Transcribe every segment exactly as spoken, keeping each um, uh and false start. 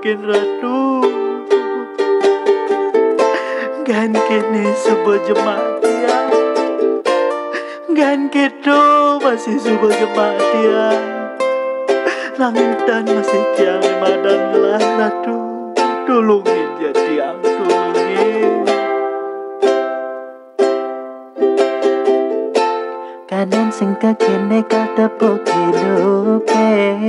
mungkin ratu. Gan kene sebuah jemaat ya, gan kedo masih sebuah jemaat ya. Langitan masih tiang madan lah ratu. Tolongin ya tiang, tolongin. Kadang sing kekene kau tepuk hidupe,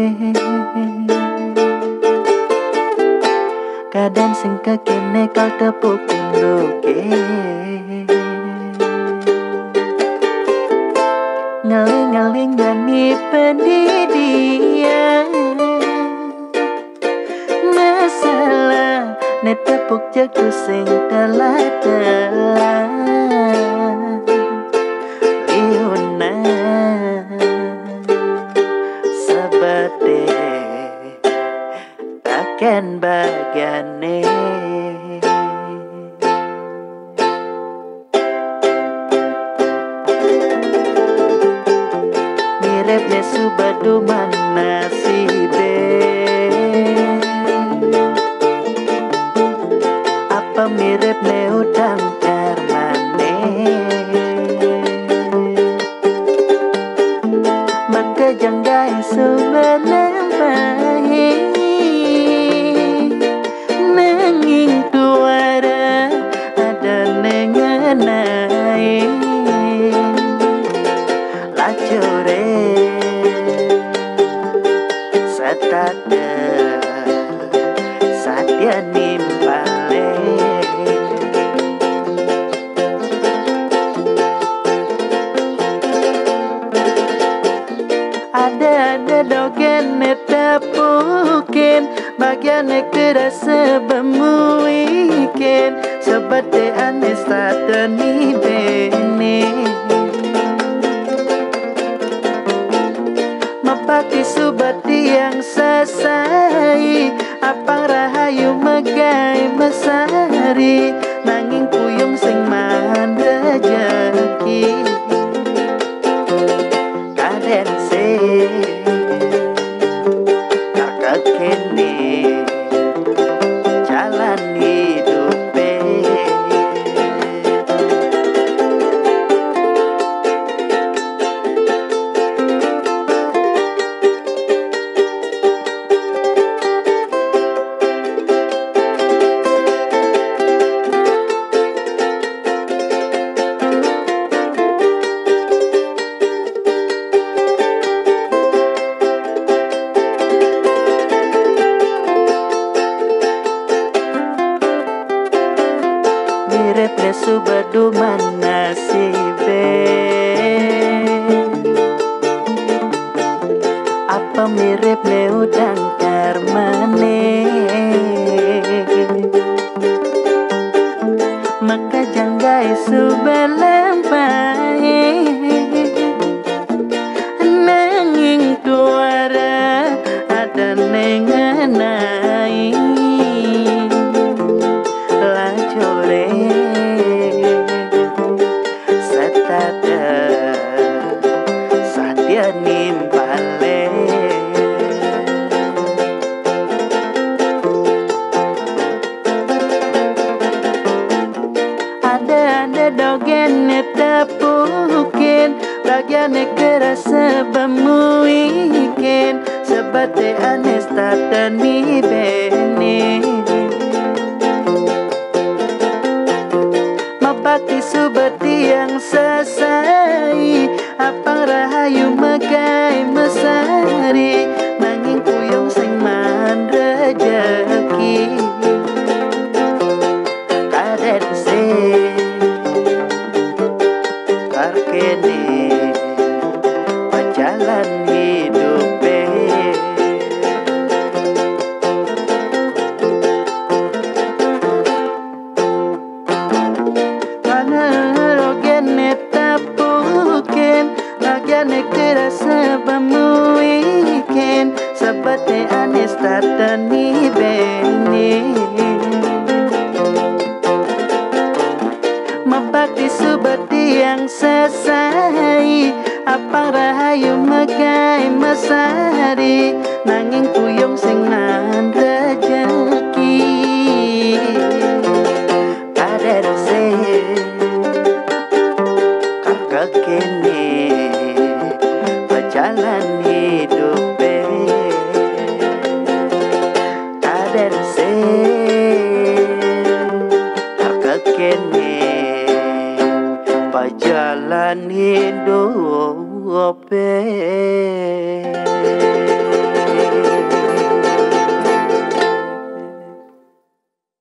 kadang sing kekene kau tepuk hinduke. Ngaling-ngaling gani pendidian, masalah ne tepuk jago sing telah-telah. Liuna sebete takkan bagiane. Mirip ne subadu mana sibe, apa mirip ne udang karmane. Maka janggai sebelum baik nanging tuara ada nengenai lacure satade satya nimpale. Ada-ada dogen netapukin bagiannya kerasa bemuikin seperti aneh satan ni bene. Mapaki subati yang sesai apang rahayu megai mesari nanging kuyung sing man rejeki. Kaden se kakak kene jalan hidupe. Mirip ne subadu mana sibe, apa mirip ne udang karmane. Maka janggai sebelum baik nanging tuara ada nengenai lacure satade satya nimpale. Ada-ada dogen netapukin bagiannya kerasa bemuikin seperti aneh satan ni bene. Mapaki subati yang sesai apang rahayu megai mesari nanging kuyung sing man rejeki. Kaden se karkene jalan hidupe. Bagiannya kerasa bemuikin seperti aneh satan ni bene. Mapaki subati yang sesai apang rahayu megai mesari nanging kuyung sing nan rejeki. jalan hidup ada se harga kene pa jalan hidup